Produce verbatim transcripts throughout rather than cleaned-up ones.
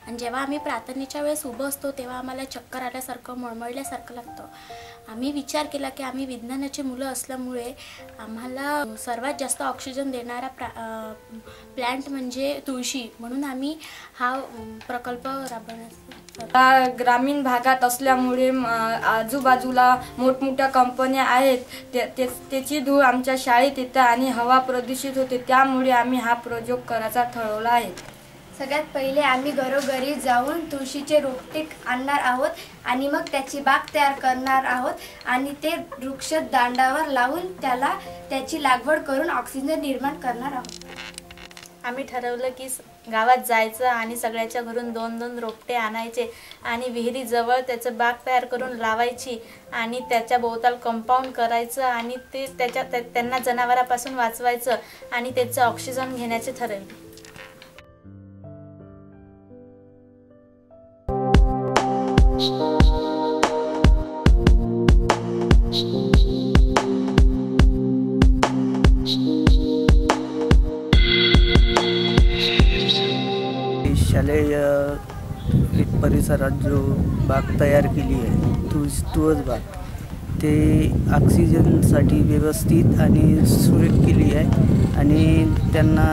आणि जेव्हा आम्ही प्रार्थनेच्या वेळेस उभं असतो तेव्हा आम्हाला चक्कर आल्यासारखं मळमळल्यासारखं लागतं। आम्ही विचार केला की आम्ही विज्ञानाची मुलं असल्यामुळे आम्हाला सर्वात जास्त ऑक्सिजन देणारा प्रा प्लांट म्हणजे तुळशी, म्हणून आम्ही हा प्रकल्प राबवण्याचा। ग्रामीण भागात असल्यामुळे आजूबाजूला मोठमोठ्या कंपन्या आहेत, त्याची धूळ आमच्या शाळेत येते आणि हवा प्रदूषित होते, त्यामुळे आम्ही हा प्रयोग करायचा ठरवला आहे। सगळ्यात पहिले आम्ही घरोघरी जाऊन तुळशीचे रोपटे आणणार आहोत आणि मग त्याची बाग तयार करणार आहोत आणि ते वृक्ष दांडावर लावून त्याला त्याची लागवड करून ऑक्सिजन निर्माण करणार आहोत। आम्ही ठरवलं की गावात जायचं आणि सगळ्याच्या घरून दोन दोन रोपटे आणायचे आणि विहिरीजवळ त्याचं बाग तयार करून लावायची आणि त्याच्या भोवताल कंपाऊंड करायचं आणि ते त्याच्या त्यांना जनावरांपासून वाचवायचं आणि त्याचं ऑक्सिजन घेण्याचे ठरवले। शालेय परिसरात जो बाग तयार केली आहे तुळस तुळस बाग, ते ऑक्सिजनसाठी व्यवस्थित आणि सुरेख केली आहे आणि त्यांना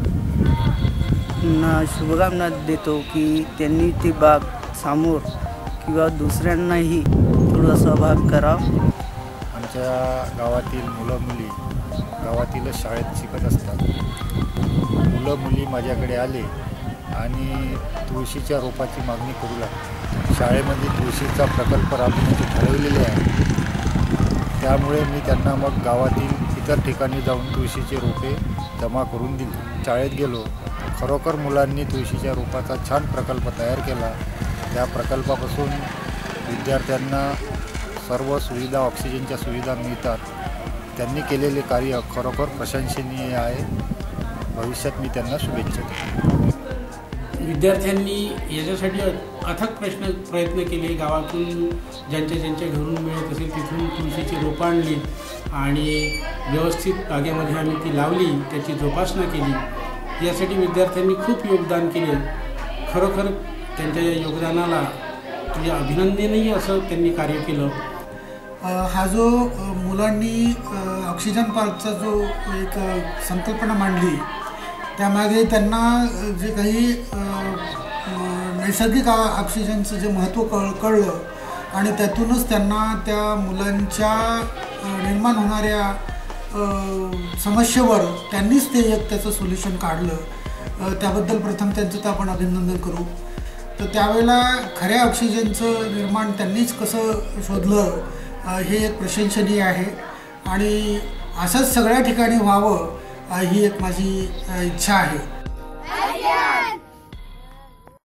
शुभकामना देतो की त्यांनी ती बाग समोर किंवा दुसऱ्यांनाही थोडा सहभाग करावा। आमच्या गावातील मुलं मुली गावातील शाळेत शिकत असतात। मुलं मुली माझ्याकडे आले आणि तुळशीच्या रोपाची मागणी करू लागली। शाळेमध्ये तुळशीचा प्रकल्प राबवण्याचे ठरवलेले आहे, त्यामुळे मी त्यांना मग गावातील इतर ठिकाणी जाऊन तुळशीचे रोपे जमा करून दिले। शाळेत गेलो, खरोखर मुलांनी तुळशीच्या रोपाचा छान प्रकल्प तयार केला। त्या प्रकल्पापासून विद्यार्थ्यांना सर्व सुविधा, ऑक्सिजनच्या सुविधा मिळतात। त्यांनी केलेले कार्य खरोखर प्रशंसनीय आहे। भविष्यात मी त्यांना शुभेच्छा देतो। विद्यार्थ्यांनी याच्यासाठी अथक प्रश्न प्रयत्न केले, गावातून ज्यांच्या ज्यांच्या घरून मिळत असेल तिथून तुळशीची रोपं आणली आणि व्यवस्थित बागेमध्ये आम्ही ती लावली, त्याची जोपासना केली। यासाठी विद्यार्थ्यांनी खूप योगदान केले। खरोखर त्यांच्या या योगदानाला म्हणजे अभिनंदनीय असं त्यांनी कार्य केलं। हा जो मुलांनी ऑक्सिजन पार्कचा जो एक संकल्पना मांडली, त्यामागे त्यांना जे काही नैसर्गिक ऑक्सिजनचं जे महत्त्व कळ कळलं आणि त्यातूनच त्यांना त्या मुलांच्या निर्माण होणाऱ्या समस्येवर त्यांनीच ते एक त्याचं सोल्युशन काढलं। त्याबद्दल प्रथम त्यांचं तर आपण अभिनंदन करू। तर त्यावेळेला खऱ्या ऑक्सिजनचं निर्माण त्यांनीच कसं शोधलं हे एक प्रशंसनीय आहे आणि असंच सगळ्या ठिकाणी व्हावं ही एक माझी इच्छा आहे।